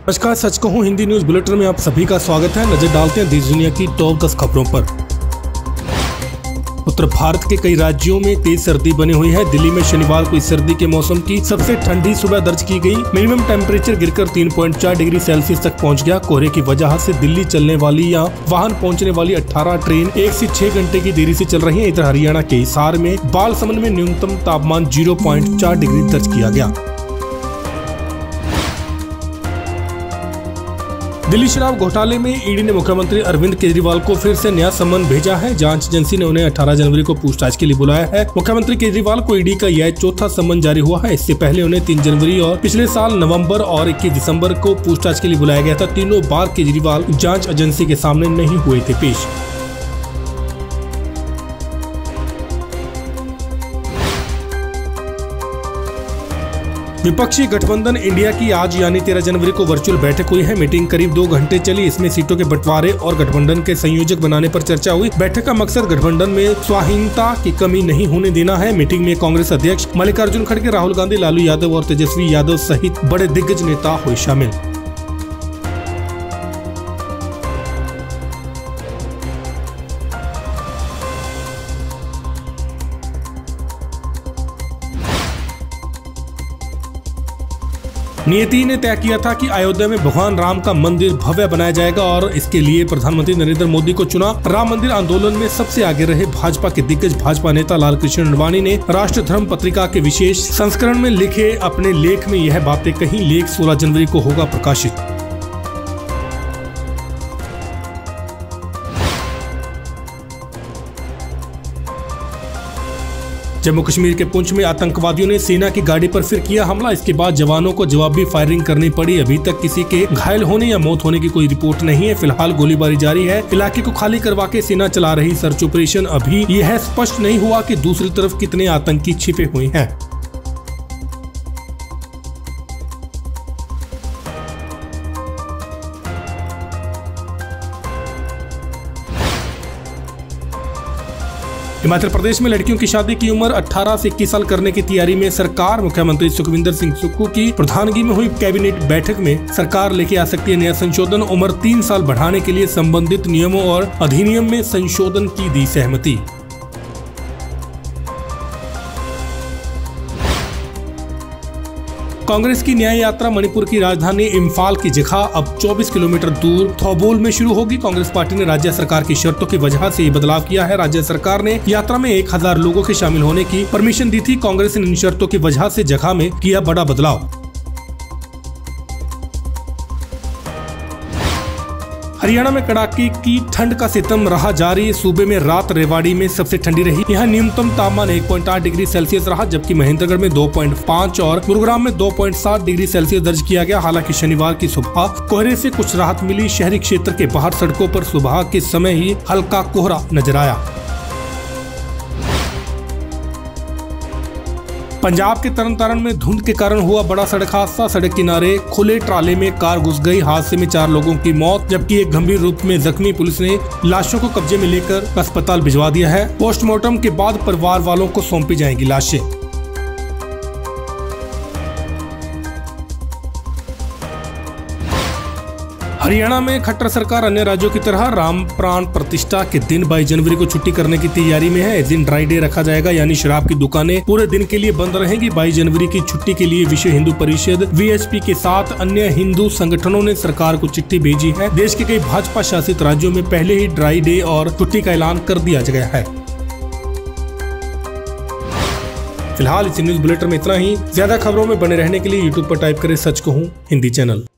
नमस्कार, सच कहूं Hindi news bulletin में आप सभी का स्वागत है। नजर डालते हैं देश दुनिया की टॉप 10 खबरों पर। उत्तर भारत के कई राज्यों में तेज सर्दी बनी हुई है। दिल्ली में शनिवार को इस सर्दी के मौसम की सबसे ठंडी सुबह दर्ज की गई। मिनिमम टेम्परेचर गिरकर 3.4 डिग्री सेल्सियस तक पहुंच गया। कोहरे की वजह से दिल्ली चलने वाली या वाहन पहुंचने वाली 18 ट्रेन 1 से 6 घंटे की देरी से चल रही है। इधर हरियाणा के हिसार में बालसमंद में न्यूनतम तापमान 0.4 डिग्री दर्ज किया गया। दिल्ली शराब घोटाले में ईडी ने मुख्यमंत्री अरविंद केजरीवाल को फिर से नया सम्मन भेजा है। जांच एजेंसी ने उन्हें 18 जनवरी को पूछताछ के लिए बुलाया है। मुख्यमंत्री केजरीवाल को ईडी का यह चौथा सम्मन जारी हुआ है। इससे पहले उन्हें 3 जनवरी और पिछले साल नवंबर और 21 दिसंबर को पूछताछ के लिए बुलाया गया था। तीनों बार केजरीवाल जांच एजेंसी के सामने नहीं हुए थे पेश। विपक्षी गठबंधन इंडिया की आज यानी 13 जनवरी को वर्चुअल बैठक हुई है। मीटिंग करीब 2 घंटे चली। इसमें सीटों के बंटवारे और गठबंधन के संयोजक बनाने पर चर्चा हुई। बैठक का मकसद गठबंधन में स्वाधीनता की कमी नहीं होने देना है। मीटिंग में कांग्रेस अध्यक्ष मल्लिकार्जुन खड़गे, राहुल गांधी, लालू यादव और तेजस्वी यादव सहित बड़े दिग्गज नेता हुए शामिल। नियति ने तय किया था कि अयोध्या में भगवान राम का मंदिर भव्य बनाया जाएगा और इसके लिए प्रधानमंत्री नरेंद्र मोदी को चुना। राम मंदिर आंदोलन में सबसे आगे रहे भाजपा के दिग्गज भाजपा नेता लालकृष्ण आडवाणी ने राष्ट्र धर्म पत्रिका के विशेष संस्करण में लिखे अपने लेख में यह बातें कही। लेख 16 जनवरी को होगा प्रकाशित। जम्मू कश्मीर के पुंछ में आतंकवादियों ने सेना की गाड़ी पर फिर किया हमला। इसके बाद जवानों को जवाबी फायरिंग करनी पड़ी। अभी तक किसी के घायल होने या मौत होने की कोई रिपोर्ट नहीं है। फिलहाल गोलीबारी जारी है। इलाके को खाली करवा के सेना चला रही सर्च ऑपरेशन। अभी यह स्पष्ट नहीं हुआ कि दूसरी तरफ कितने आतंकी छिपे हुए हैं। हिमाचल प्रदेश में लड़कियों की शादी की उम्र 18 से 21 साल करने की तैयारी में सरकार। मुख्यमंत्री सुखविंदर सिंह सुक्खू की प्रधानगी में हुई कैबिनेट बैठक में सरकार लेके आ सकती है नया संशोधन। उम्र 3 साल बढ़ाने के लिए संबंधित नियमों और अधिनियम में संशोधन की दी सहमति। कांग्रेस की न्याय यात्रा मणिपुर की राजधानी इम्फाल की जगह अब 24 किलोमीटर दूर थौबोल में शुरू होगी। कांग्रेस पार्टी ने राज्य सरकार की शर्तों की वजह से ये बदलाव किया है। राज्य सरकार ने यात्रा में 1000 लोगों के शामिल होने की परमिशन दी थी। कांग्रेस ने इन शर्तों की वजह से जगह में किया बड़ा बदलाव। हरियाणा में कड़ाके की ठंड का सितम रहा जारी। सूबे में रात रेवाड़ी में सबसे ठंडी रही। यहाँ न्यूनतम तापमान 1.8 डिग्री सेल्सियस रहा, जबकि महेंद्रगढ़ में 2.5 और गुरुग्राम में 2.7 डिग्री सेल्सियस दर्ज किया गया। हालांकि शनिवार की सुबह कोहरे से कुछ राहत मिली। शहरी क्षेत्र के बाहर सड़कों पर सुबह के समय ही हल्का कोहरा नजर आया। पंजाब के तरनतारन में धुंध के कारण हुआ बड़ा सड़क हादसा। सड़क किनारे खुले ट्राले में कार घुस गई। हादसे में 4 लोगों की मौत जबकि एक गंभीर रूप में जख्मी। पुलिस ने लाशों को कब्जे में लेकर अस्पताल भिजवा दिया है। पोस्टमार्टम के बाद परिवार वालों को सौंपी जाएंगी लाशें। हरियाणा में खट्टर सरकार अन्य राज्यों की तरह राम प्राण प्रतिष्ठा के दिन 22 जनवरी को छुट्टी करने की तैयारी में है। इस दिन ड्राई डे रखा जाएगा, यानी शराब की दुकानें पूरे दिन के लिए बंद रहेंगी। 22 जनवरी की छुट्टी के लिए विश्व हिंदू परिषद VHP के साथ अन्य हिंदू संगठनों ने सरकार को चिट्ठी भेजी है। देश के कई भाजपा शासित राज्यों में पहले ही ड्राई डे और छुट्टी का ऐलान कर दिया गया है। फिलहाल इस न्यूज बुलेटिन में इतना ही। ज्यादा खबरों में बने रहने के लिए YouTube पर टाइप करें सच कहूं हिंदी चैनल।